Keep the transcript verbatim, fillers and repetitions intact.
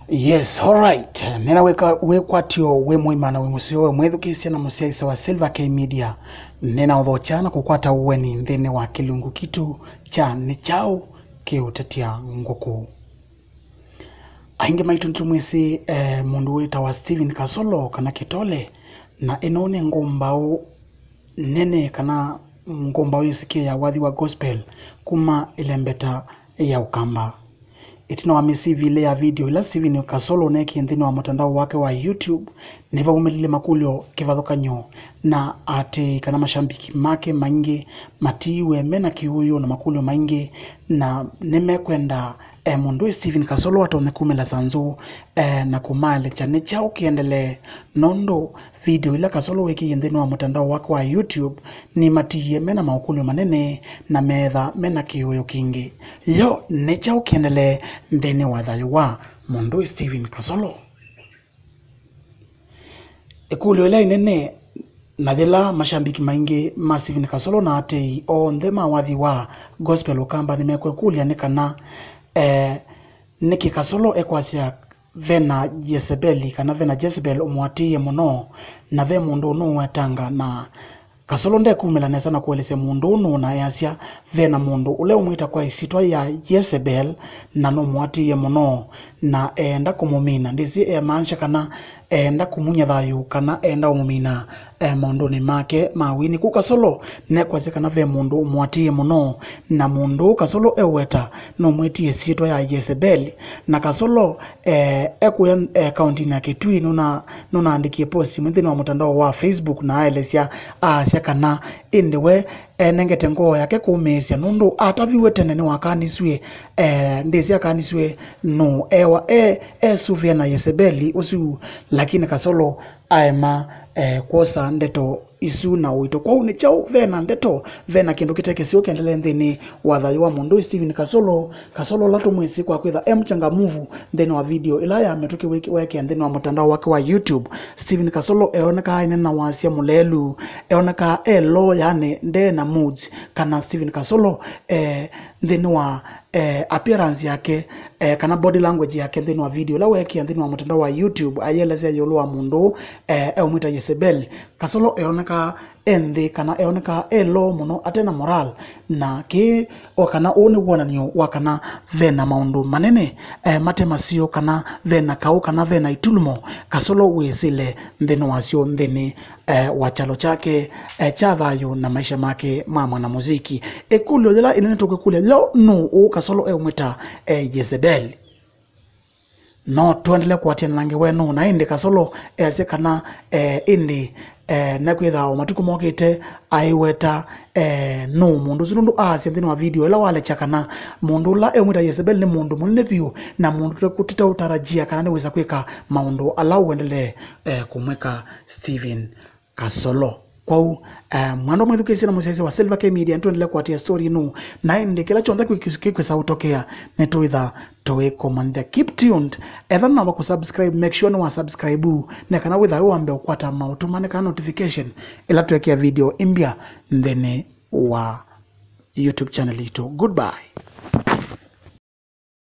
Yes, all right. Nena weka wekwatio we mwimana we musio we mwethukisia na musiaisa wa Silver K Media. Nena udhochana kukwata uweni ndene wa kilungu kitu cha ni chao kiutatia nguku. Ainge maitu ntumwisi eh, mundu wita wa Steven Kasolo kana kitole na inone ngombao nene kana ngombao yisikia ya wadhi wa gospel kuma ilembeta ya ukamba. Itina wa misi vile ya video ila Steven Kasolo neki ndini wa mtandao wake wa YouTube neva umelile makulio kivadhoka nyo na ate kana mashambiki make maingi matiwe mena kiuyo na makulio maingi na neme kwenda eh, mundu Steven Kasolo watone kumela sanzo eh, na kumale chane chao kiendele nondo video ila Kasolo weki ndini wa mtandao wake wa YouTube ni matiye mena makulio manene na medha mena kiuyo kingi yo ne chao kiendele ndeni wa dhayo wa mundu Steven Kasolo ekulio ila inene nadhila mashambiki maingi ma Steven Kasolo na ate o ndema wadhi wa gospel ukamba nimekwe kulia nikana eh, niki Kasolo ekwasia vena Jezebeli kana vena Jezebel umwatiye muno na ve mundu unu wetanga na Kasolo nde kumela nesa na kuelese mundu unu na yasia vena mundu ule umwita kwa isitwa ya Jezebel na no mwatiye muno na enda kumumina ndisi e manisha kana enda kumunya dhayu kana enda umumina e mundu ni make mawini ku Kasolo ne kwase kana ve mundu umwatiye muno na mundu Kasolo eweta no mwitiye sitwa ya Jezebel na Kasolo e ekuya account na kitui nuna nuna andikie post mwithini wa mtandao wa Facebook na aelesia asia kana indiwe enengete ngo yake kumesia nundu ataviwe tenene wakaniswe eh ndisia kaniswe no ewa e esuvia na Jezebeli usu lakini Kasolo aema eh kosa ndeto isu na wito kwa une chao vena ndeto vena kindu kiteke sio kendele ndeni wadhayo wa mundu Steven Kasolo Kasolo lato mwezi kwa kwetha emchanga move ndeni wa video ilaya ametoke wiki wake ndeni wa mtandao wake wa YouTube Steven Kasolo eoneka ine na wasia mulelu eoneka elo yani nde na moods kana Steven Kasolo eh ndeni wa eh, appearance yake eh, kana body language yake ndeni wa video la weke ndeni wa mtandao wa YouTube ayelezea yolo wa mundu eh eumita Jezebel Kasolo eoneka ende kana eoneka elo muno atena moral na ki wakana one wona niyo wakana vena maundu manene eh, matema sio kana vena kau kana vena itulumo Kasolo wesile ndeno wasio ndeni eh, wachalo chake eh, chathayo na maisha make mama na muziki ekulio dela inene toke kulia lo no o Kasolo eumita eh, Jezebel no tuendele kuatia nange wenu na indi Kasolo eze kana eh, indi eh, nakwitha o matuku mokite aiweta eh, no mundu zundu asia ndini wa video ela wale chakana mundu la emwita Jezebel ni mundu munene piu na mundu kutita utarajia kana niweza kweka maundu ala uendele eh, kumweka Steven Kasolo kwa uh, mwando mwethu kesi na musiaisi wa Silver K Media ntuendele kuatia story inu na indi kila chonda kwisa utokea netu itha towe komanda keep tuned etha namba kusubscribe make sure ni wa subscribe na kana witha uambe ukwata mautumane kana notification ila tuwekea video imbia ndene wa YouTube channel ito. Goodbye.